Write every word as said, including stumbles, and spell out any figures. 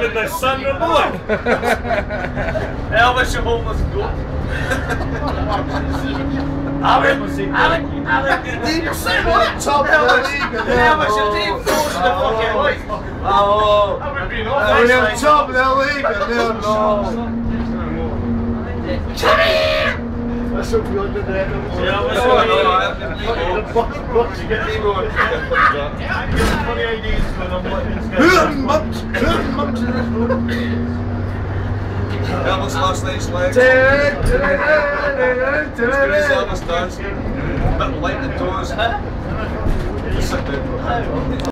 in the sun and boy. Elvis, you homeless goat. Alan, Alan, Alan, you're saying what? Top of the league. Elvis, your team goes to the fucking league. Oh, That would be no we're nice. top of the league. No. Come here! That's what we under there. Yeah, what's No, going no, on? I have to box, box, you get me going. Funny ideas when I'm letting this guy. Mums, mums in this room. Elvis last night's legs. Elvis dance. Bit light in the toes. Sit down.